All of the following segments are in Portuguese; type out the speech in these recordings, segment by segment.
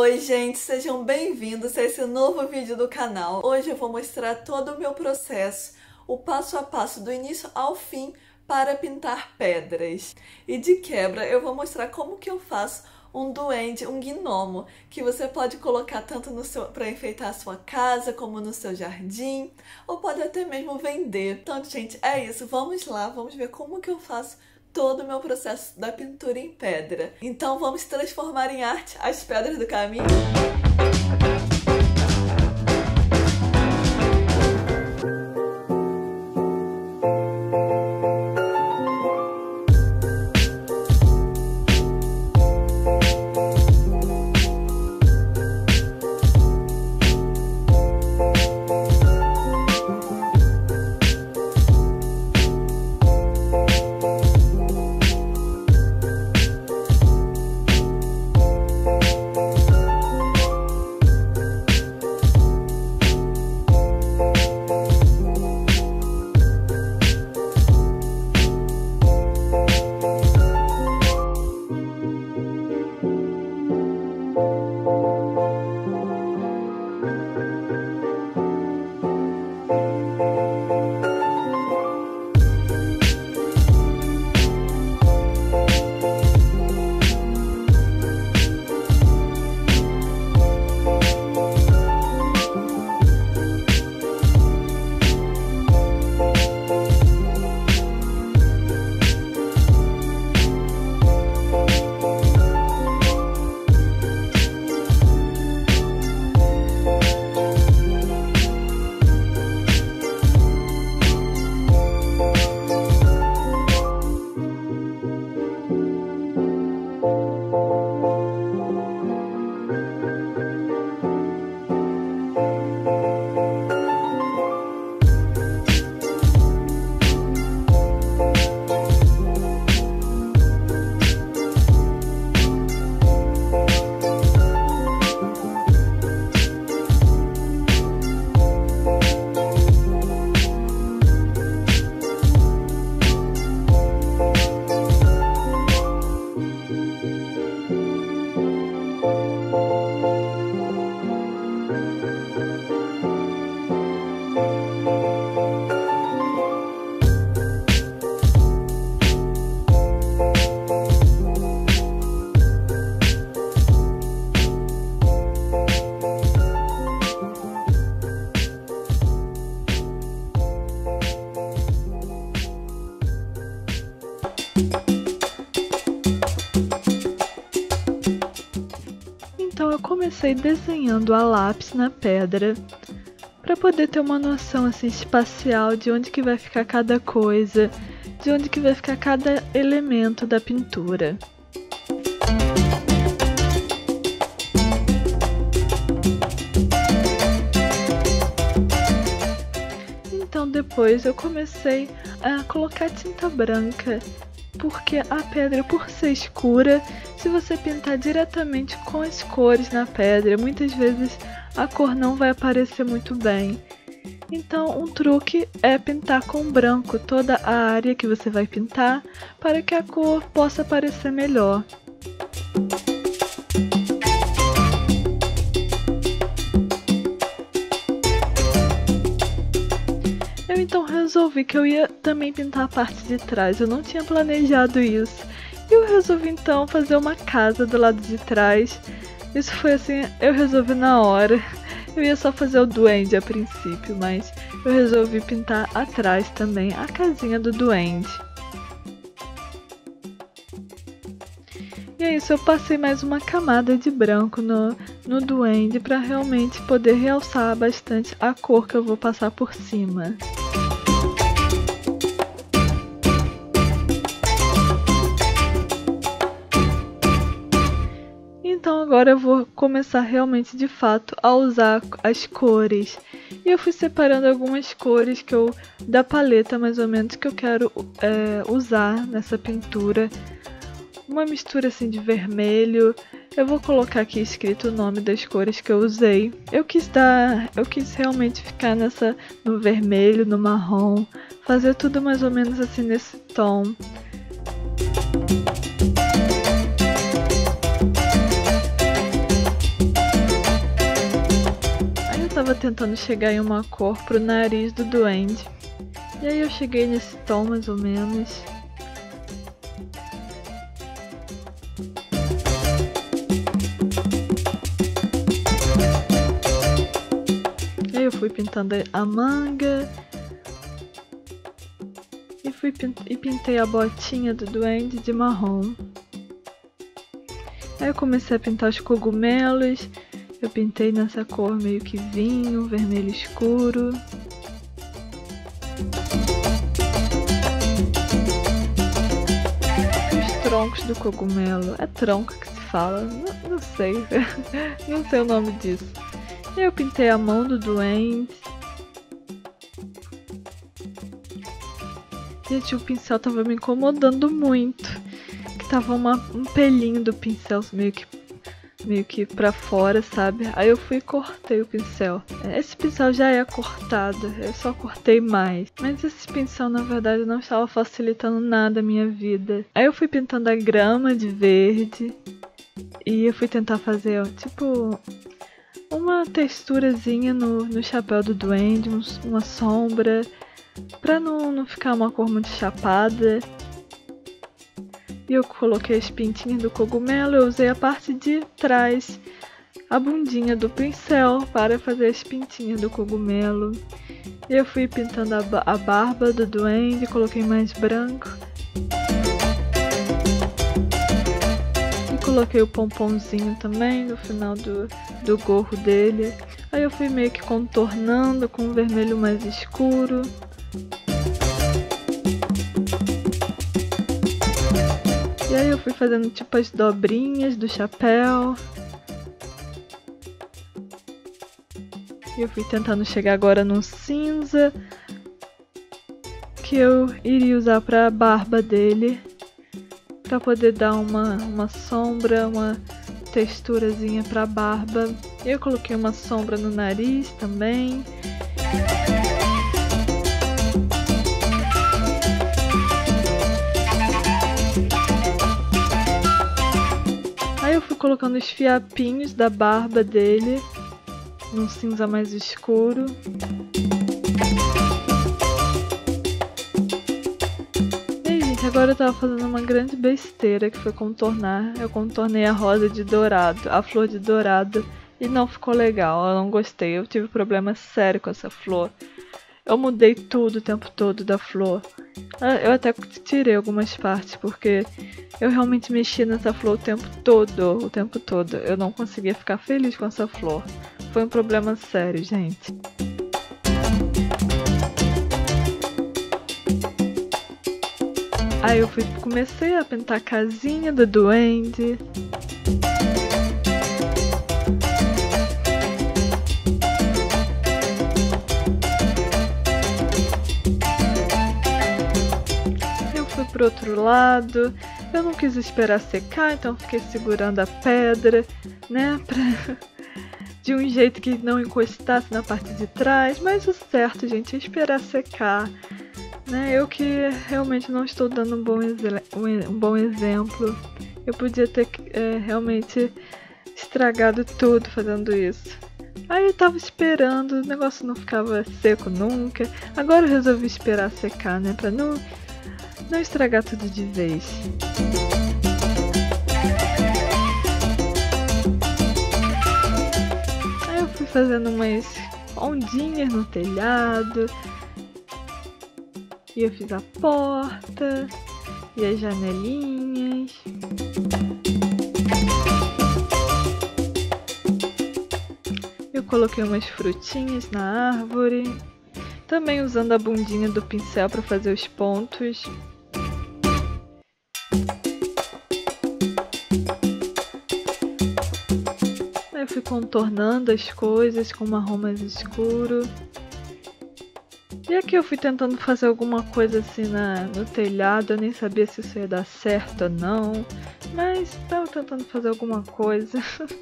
Oi gente, sejam bem-vindos a esse novo vídeo do canal. Hoje eu vou mostrar todo o meu processo, o passo a passo do início ao fim para pintar pedras. E de quebra eu vou mostrar como que eu faço um duende, um gnomo, que você pode colocar tanto para enfeitar a sua casa como no seu jardim, ou pode até mesmo vender. Então gente, é isso, vamos lá, vamos ver como que eu faço todo o meu processo da pintura em pedra. Então vamos transformar em arte as pedras do caminho? Então eu comecei desenhando a lápis na pedra para poder ter uma noção assim espacial de onde que vai ficar cada coisa, de onde que vai ficar cada elemento da pintura. Então depois eu comecei a colocar tinta branca, porque a pedra, por ser escura, se você pintar diretamente com as cores na pedra, muitas vezes a cor não vai aparecer muito bem. Então um truque é pintar com branco toda a área que você vai pintar, para que a cor possa aparecer melhor. Eu então resolvi que eu ia também pintar a parte de trás, eu não tinha planejado isso. Eu resolvi então fazer uma casa do lado de trás. Isso foi assim, eu resolvi na hora. Eu ia só fazer o duende a princípio, mas eu resolvi pintar atrás também a casinha do duende. E é isso, eu passei mais uma camada de branco no duende para realmente poder realçar bastante a cor que eu vou passar por cima. Então agora eu vou começar realmente de fato a usar as cores. E eu fui separando algumas cores da paleta mais ou menos que eu quero usar nessa pintura. Uma mistura assim de vermelho. Eu vou colocar aqui escrito o nome das cores que eu usei. Eu quis realmente ficar no vermelho, no marrom, fazer tudo mais ou menos assim nesse tom. tava tentando chegar em uma cor pro nariz do duende. E aí eu cheguei nesse tom mais ou menos. E aí eu fui pintando a manga. E pintei a botinha do duende de marrom. Aí eu comecei a pintar os cogumelos. Eu pintei nessa cor meio que vinho, vermelho escuro. Os troncos do cogumelo. É tronco que se fala? Não sei. Não sei o nome disso. E eu pintei a mão do duende. Gente, o pincel tava me incomodando muito. Que tava um pelinho do pincel meio que pra fora, sabe? Aí eu fui e cortei o pincel. Esse pincel já é cortado, eu só cortei mais. Mas esse pincel, na verdade, não estava facilitando nada a minha vida. Aí eu fui pintando a grama de verde. E eu fui tentar fazer, ó, tipo, uma texturazinha no chapéu do duende, uma sombra. Pra não ficar uma cor muito chapada. E eu coloquei as pintinhas do cogumelo. Eu usei a parte de trás, a bundinha do pincel, para fazer as pintinhas do cogumelo. E eu fui pintando a barba do duende. Coloquei mais branco. E coloquei o pomponzinho também no final do gorro dele. Aí eu fui meio que contornando com um vermelho mais escuro. E aí eu fui fazendo tipo as dobrinhas do chapéu. E eu fui tentando chegar agora num cinza que eu iria usar pra barba dele, pra poder dar uma sombra, uma texturazinha pra barba. E eu coloquei uma sombra no nariz também. Eu fui colocando os fiapinhos da barba dele num cinza mais escuro. E aí, gente, agora eu tava fazendo uma grande besteira que foi contornar. Eu contornei a rosa de dourado, a flor de dourado, e não ficou legal, eu não gostei. Eu tive problema sério com essa flor. Eu mudei tudo o tempo todo da flor. Eu até tirei algumas partes porque eu realmente mexi nessa flor o tempo todo. Eu não conseguia ficar feliz com essa flor. Foi um problema sério, gente. Aí eu comecei a pintar a casinha do duende. Pro outro lado, eu não quis esperar secar, então fiquei segurando a pedra, né, de um jeito que não encostasse na parte de trás, mas o certo, gente, é esperar secar, né, eu que realmente não estou dando um bom exemplo, eu podia ter realmente estragado tudo fazendo isso. Aí eu tava esperando, o negócio não ficava seco nunca, agora eu resolvi esperar secar, né, pra não estragar tudo de vez. Aí eu fui fazendo umas ondinhas no telhado. E eu fiz a porta e as janelinhas. Eu coloquei umas frutinhas na árvore. Também usando a bundinha do pincel para fazer os pontos. Aí eu fui contornando as coisas com marrom mais escuro. E aqui eu fui tentando fazer alguma coisa assim no telhado. Eu nem sabia se isso ia dar certo ou não. Mas estava tentando fazer alguma coisa.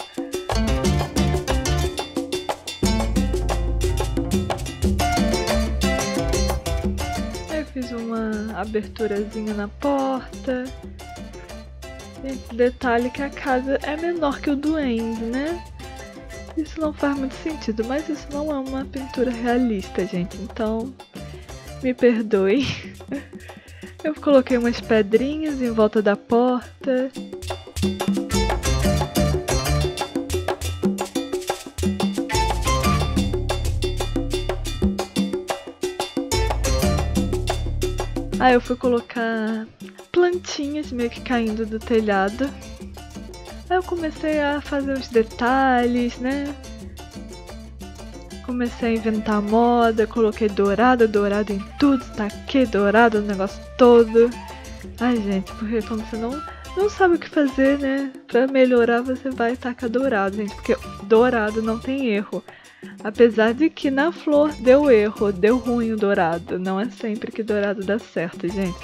Fiz uma aberturazinha na porta. Esse detalhe que a casa é menor que o duende, né? Isso não faz muito sentido, mas isso não é uma pintura realista, gente, então me perdoe. Eu coloquei umas pedrinhas em volta da porta. Aí eu fui colocar plantinhas meio que caindo do telhado. Aí eu comecei a fazer os detalhes, né? Comecei a inventar moda, coloquei dourado em tudo, taquei dourado no negócio todo. Ai, gente, porque quando você não sabe o que fazer, né? Pra melhorar, você vai tacar dourado, gente, porque dourado não tem erro. Apesar de que na flor deu erro, deu ruim o dourado. Não é sempre que dourado dá certo, gente.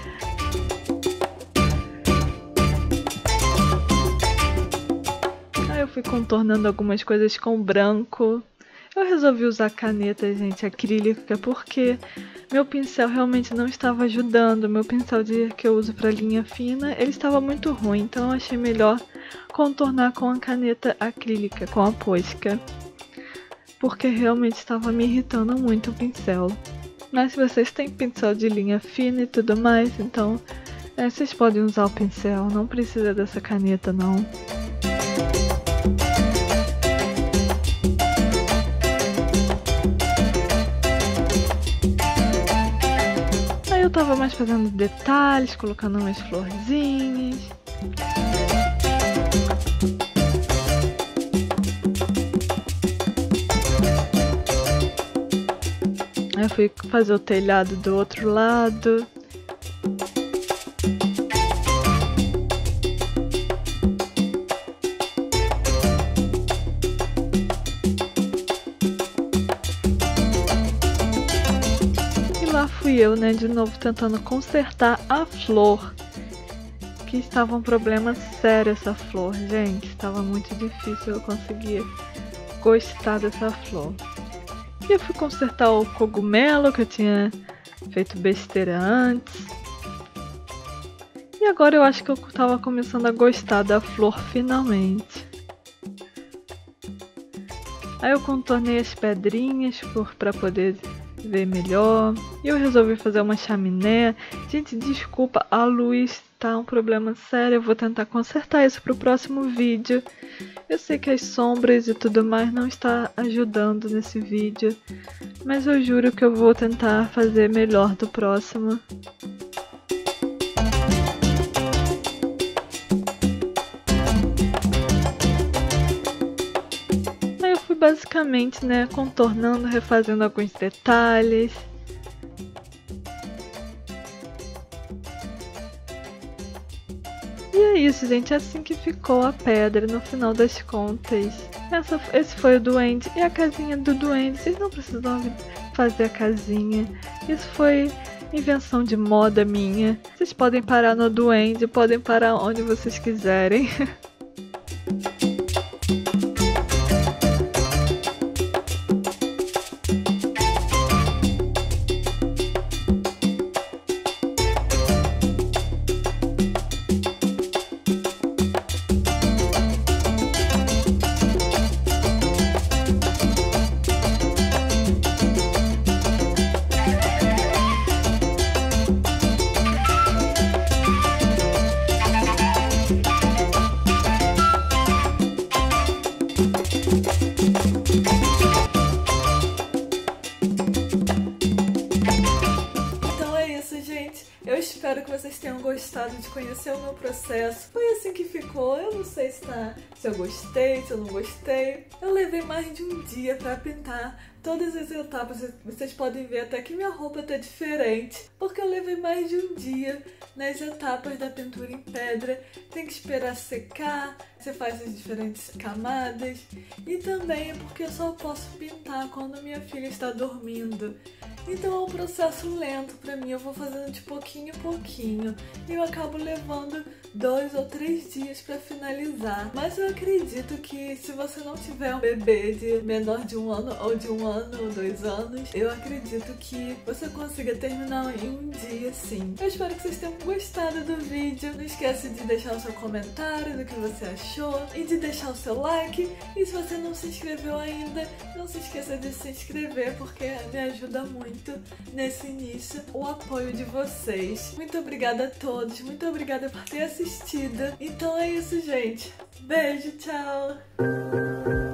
Aí eu fui contornando algumas coisas com branco. Eu resolvi usar caneta, gente, acrílica, porque meu pincel realmente não estava ajudando. Meu pincel que eu uso para linha fina, ele estava muito ruim. Então eu achei melhor contornar com a caneta acrílica, com a Posca. Porque realmente estava me irritando muito o pincel. Mas se vocês têm pincel de linha fina e tudo mais, então vocês podem usar o pincel, não precisa dessa caneta não. Aí eu tava mais fazendo detalhes, colocando umas florzinhas. Aí eu fui fazer o telhado do outro lado. E lá fui eu, né, de novo tentando consertar a flor. Que estava um problema sério essa flor, gente. Estava muito difícil eu conseguir gostar dessa flor. E eu fui consertar o cogumelo, que eu tinha feito besteira antes. E agora eu acho que eu tava começando a gostar da flor finalmente. Aí eu contornei as pedrinhas pra poder ver melhor. E eu resolvi fazer uma chaminé. Gente, desculpa, a luz tá um problema sério. Eu vou tentar consertar isso pro próximo vídeo. Eu sei que as sombras e tudo mais não está ajudando nesse vídeo, mas eu juro que eu vou tentar fazer melhor do próximo. Aí eu fui basicamente, né, contornando, refazendo alguns detalhes. E é isso, gente, é assim que ficou a pedra no final das contas. Esse foi o duende e a casinha do duende. Vocês não precisam fazer a casinha. Isso foi invenção de moda minha. Vocês podem parar no duende, podem parar onde vocês quiserem. Eu espero que vocês tenham gostado de conhecer o meu processo. Foi assim que ficou. Eu não sei se eu gostei, se eu não gostei. Eu levei mais de um dia pra pintar todas as etapas. Vocês podem ver até que minha roupa tá diferente, porque eu levei mais de um dia nas etapas da pintura em pedra. Tem que esperar secar, você faz as diferentes camadas. E também é porque eu só posso pintar quando minha filha está dormindo. Então é um processo lento pra mim, eu vou fazendo de pouquinho em pouquinho. E eu acabo levando 2 ou 3 dias pra finalizar. Mas eu acredito que se você não tiver um bebê de menor de 1 ano ou de 1 ano ou 2 anos, eu acredito que você consiga terminar em um dia sim. Eu espero que vocês tenham gostado do vídeo. Não esquece de deixar o seu comentário do que você achou. achou e de deixar o seu like. E se você não se inscreveu ainda, não se esqueça de se inscrever, porque me ajuda muito nesse início o apoio de vocês. Muito obrigada a todos, muito obrigada por ter assistido. Então é isso, gente. Beijo, tchau!